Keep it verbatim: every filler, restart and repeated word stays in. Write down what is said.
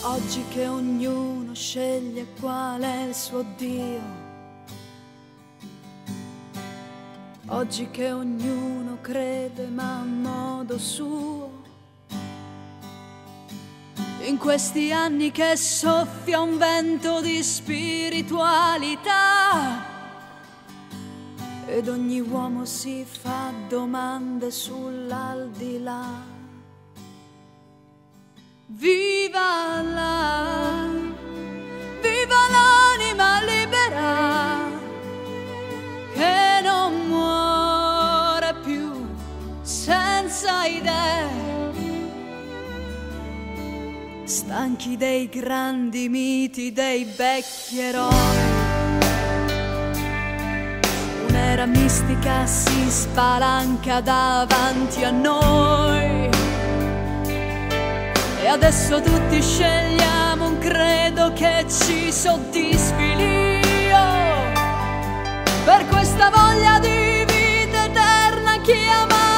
Oggi che ognuno sceglie qual è il suo Dio, oggi che ognuno crede ma a modo suo, in questi anni che soffia un vento di spiritualità ed ogni uomo si fa domande sull'aldilà. Viva la, viva l'anima libera che non muore più senza idee, stanchi dei grandi miti, dei vecchi eroi. Un'era mistica si spalanca davanti a noi e adesso tutti scegliamo un credo che ci soddisfi l'io. Per questa voglia di vita eterna chiama